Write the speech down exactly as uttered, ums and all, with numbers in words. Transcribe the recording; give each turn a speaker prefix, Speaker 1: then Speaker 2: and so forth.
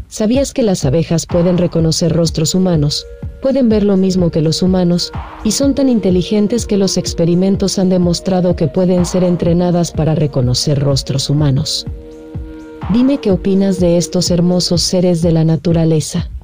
Speaker 1: ¿Sabías que las abejas pueden reconocer rostros humanos? Pueden ver lo mismo que los humanos, y son tan inteligentes que los experimentos han demostrado que pueden ser entrenadas para reconocer rostros humanos. Dime qué opinas de estos hermosos seres de la naturaleza.